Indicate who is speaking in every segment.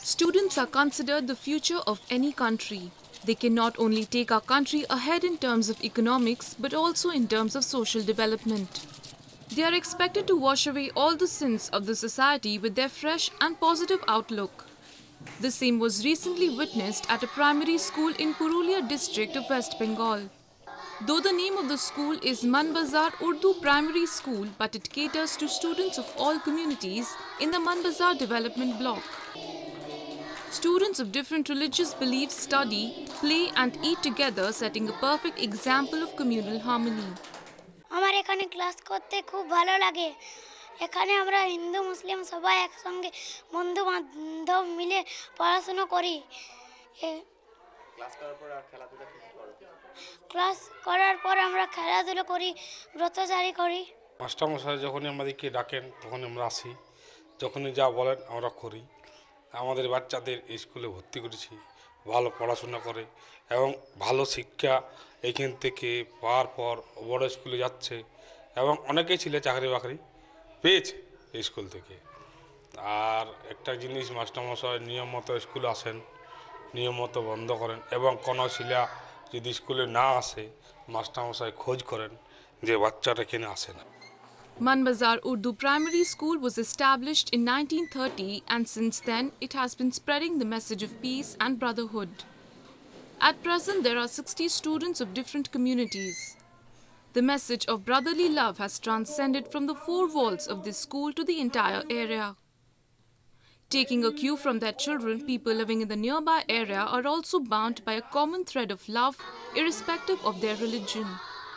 Speaker 1: Students are considered the future of any country. They can not only take our country ahead in terms of economics, but also in terms of social development. They are expected to wash away all the sins of the society with their fresh and positive outlook. The same was recently witnessed at a primary school in Purulia district of West Bengal. Though the name of the school is Manbazar Urdu Primary School, but it caters to students of all communities in the Manbazar development block. Students of different religious beliefs study, play and eat together, setting a perfect example of communal harmony.
Speaker 2: আমার এখানে class করতে খুব ভালো লাগে। এখানে আমরা হিন্দু মুসলিম সবাই একসঙ্গে বন্ধু বান্ধব মিলে পড়াশোনা করি। ক্লাস করার পর আমরা খেলাধুলা করি, ব্রতচারী করি।
Speaker 3: মাস্টারমশাই যখনই আমাদেরকে ডাকেন তখন আমরা আসি, যখনই যা বলেন আমরা করি। আমাদের বাচ্চাদের স্কুলে ভর্তি করেছি, ভালো পড়াশোনা করে এবং ভালো শিক্ষা এইখান থেকে পাওয়ার পর বড় স্কুলে যাচ্ছে এবং অনেকেই ছেলে চাকরি বাকরি পেয়েছে স্কুল থেকে। আর একটা জিনিস, মাস্টারমশাই নিয়ম মতো স্কুলে আসেন, নিয়ম মতো বন্ধ করেন এবং কোনো ছেলে যদি স্কুলে না আসে মাস্টারমশাই খোঁজ করেন যে বাচ্চাটা এখানে আসে না।
Speaker 1: Manbazar Urdu Primary School was established in 1930 and since then it has been spreading the message of peace and brotherhood. At present there are 60 students of different communities. The message of brotherly love has transcended from the four walls of this school to the entire area. Taking a cue from their children, people living in the nearby area are also bound by a common thread of love, irrespective of their religion.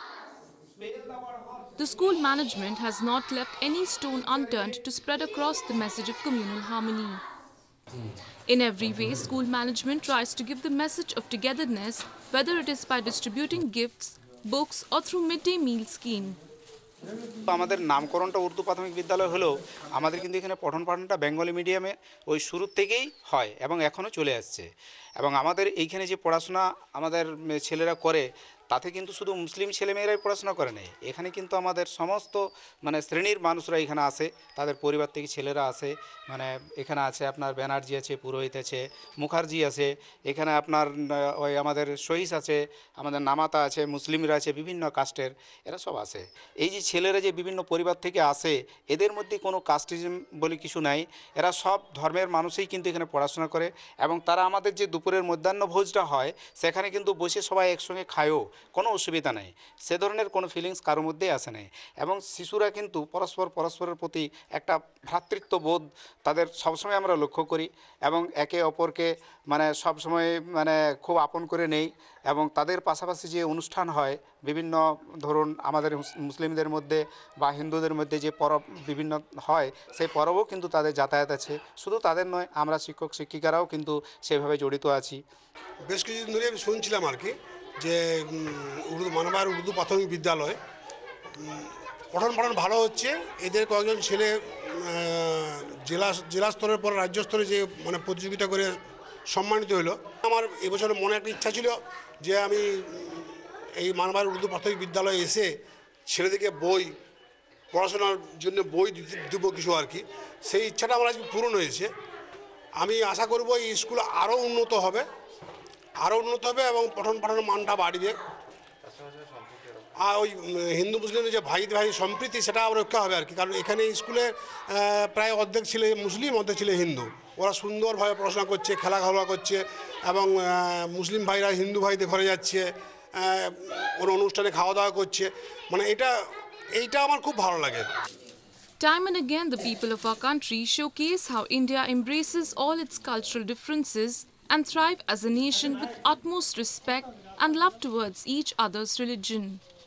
Speaker 1: The school management has not left any stone unturned to spread across the message of communal harmony. In every way, school management tries to give the message of togetherness, whether it is by distributing gifts, books or through midday meal scheme.
Speaker 4: আমাদের নামকরণটা উর্দু প্রাথমিক বিদ্যালয় হলেও আমাদের কিন্তু এখানে পঠনপাঠনটা Bengali মিডিয়ামে ওই শুরু থেকেই হয় এবং এখনও চলে আসছে। এবং আমাদের এইখানে যে পড়াশোনা আমাদের ছেলেরা করে তাতে কিন্তু শুধু মুসলিম ছেলেমেয়েরাই পড়াশোনা করে নেই, এখানে কিন্তু আমাদের সমস্ত শ্রেণীর মানুষরা এখানে আসে, তাদের পরিবার থেকে ছেলেরা আসে। এখানে আছে আপনার ব্যানার্জি আছে, পুরোহিত আছে, মুখার্জি আছে, এখানে আপনার ওই আমাদের শহীদ আছে, আমাদের নামাতা আছে, মুসলিমরা আছে, বিভিন্ন কাস্টের এরা সব আছে। এই যে ছেলেরা যে বিভিন্ন পরিবার থেকে আসে এদের মধ্যে কোনো কাস্টিজম বলে কিছু নাই, এরা সব ধর্মের মানুষই কিন্তু এখানে পড়াশোনা করে এবং তারা আমাদের যে দুপুরের মধ্যাহ্ন ভোজটা হয় সেখানে কিন্তু বসে সবাই একসঙ্গে খায়ও, কোনো অসুবিধা নেই, সে ধরনের কোনো ফিলিংস কারোর মধ্যেই আসে নাই। এবং শিশুরা কিন্তু পরস্পরের প্রতি একটা ভ্রাতৃত্ববোধ তাদের সবসময় আমরা লক্ষ্য করি এবং একে অপরকে সবসময় খুব আপন করে নেই। এবং তাদের পাশাপাশি যে অনুষ্ঠান হয় বিভিন্ন, ধরুন আমাদের মুসলিমদের মধ্যে বা হিন্দুদের মধ্যে যে পরব বিভিন্ন হয় সেই পরবও কিন্তু তাদের যাতায়াত আছে। শুধু তাদের নয়, আমরা শিক্ষক শিক্ষিকারাও কিন্তু সেভাবে জড়িত আছি।
Speaker 5: বেশ কিছুদিন ধরে আমি শুনছিলাম আর কি যে মানবার উর্দু প্রাথমিক বিদ্যালয় পঠন ভালো হচ্ছে, এদের কয়েকজন ছেলে জেলা স্তরের পর রাজ্য স্তরে যে প্রতিযোগিতা করে সম্মানিত হলো। আমার এবছর মনে একটা ইচ্ছা ছিল যে আমি এই মানবার উর্দু প্রাথমিক বিদ্যালয়ে এসে ছেলেদেরকে পড়াশোনার জন্য বই দেবো কিছু আর কি, সেই ইচ্ছাটা আমার আজকে পূরণ হয়েছে। আমি আশা করব এই স্কুল আরও উন্নত হবে এবং পঠনের মানটা বাড়বে। আর ওই হিন্দু মুসলিমের যে ভাই সম্প্রীতি সেটা আবার রক্ষা হবে আর কি, কারণ এখানে স্কুলে প্রায় অর্ধেক ছেলে মুসলিম অর্ধেক ছেলে হিন্দু, ওরা সুন্দরভাবে পড়াশোনা করছে, খেলাধুলা করছে এবং মুসলিম ভাইরা হিন্দু ভাইদের ঘরে যাচ্ছে, ওরা অনুষ্ঠানে খাওয়া দাওয়া করছে, এইটা আমার খুব ভালো লাগে।
Speaker 1: Time and again, the people of our country showcase how India embraces all its cultural differences and thrive as a nation with utmost respect and love towards each other's religion.